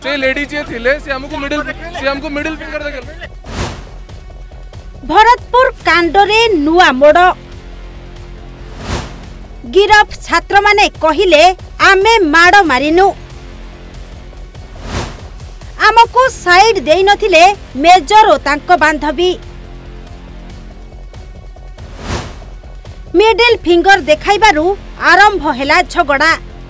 से लेडी जे थिले से हमको मिडिल फिंगर देखल। भरतपुर कांडरे नुआ मोड़ गिरफ छात्र माने कहिले आमे माड़ मारिनु आमको साइड देई नथिले मेजर ओ तांको बांधवी मिडिल फिंगर देखाइबारु आरंभ हैला झगड़ा।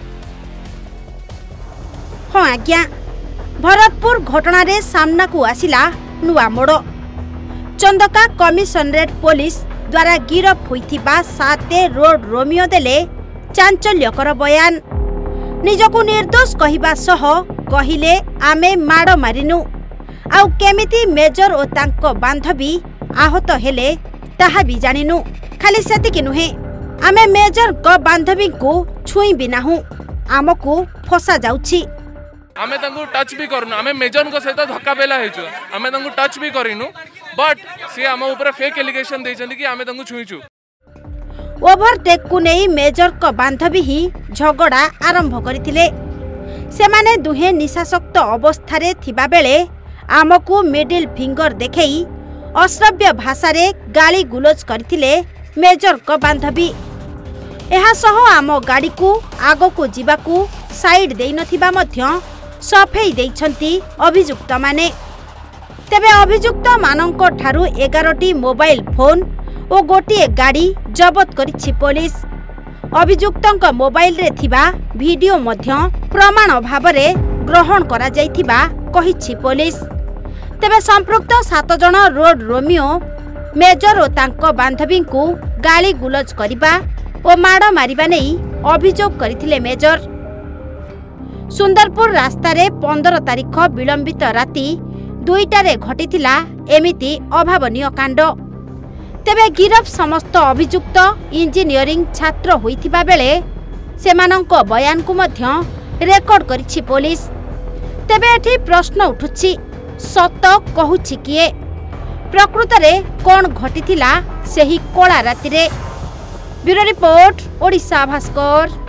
हाँ आज्ञा भरतपुर घटना रे सामना को आसिला नुआ मोड़ चंदका कमिशनरेट पुलिस द्वारा गिरफ होइथिबा 7 रोड रोमियो देले चांचल्यकर बयान। निजको निर्दोष कहिबा सह कहिले आमे माड़ मारिनु आउ केमिति मेजर ओ तांको बांधवी आहत हेले ताहा भी जानिनु। खाली सेतिकी नुहे आमे मेजर को बांधवी को छुई बिनाहु आमको फसा जाउछि। आमे तंगु टच भी करनु आमे मेजर को सहित धक्का बेला हेचु आमे तंगु टच भी करिनु बट से आम ऊपर फेक एलिगेशन देछन्ती कि आमे तंगु छुईछु। ओवरटेक को नहीं मेजर को बांधवी ही झगड़ा आरंभ करथिले। सेमाने दुहे निशासक्त अवस्था रे थिबा बेले आमको मिडिल फिंगर देखई अश्रव्य भाषा रे गाली गुलोज करथिले मेजर को बांधवी। एहा सह आम गाड़ी को आगो को जीवा को साइड देई नथिबा मध्य सफेई देइछन्ती अभियुक्त माने। तेबे अभियुक्त मानंको ठारू 11टी मोबाइल फोन और गोटे गाड़ी जबत करिछि पुलिस। अभियुक्तଙ୍କ मोबाइल रे थिबा वीडियो मध्य प्रमाण भाबरे ग्रहण करा जाइथिबा कहिछि पुलिस। तेबे संपृक्त 7 जन रोड रोमियो मेजर और तांको बांधवी को गाली गुलज करिबा और माड़ मारिबा नै अभियोग करिथिले मेजर। सुंदरपुर रास्ता रे 15 तारिख विलंबित राति 2टारे घटिथिला एमिति अभावनीय कांड। तेबे गिरफ समस्त अभियुक्त इंजीनियरिंग छात्र होइथिबा बेले सेमानंको बयान को मध्य रेकर्ड करिछि पुलिस। तेबे एठी प्रश्न उठुछि सत कहुछि किए प्रकृत रे कोन घटिथिला सेही कोला राति रे। Bureau report Odisha Bhaskar.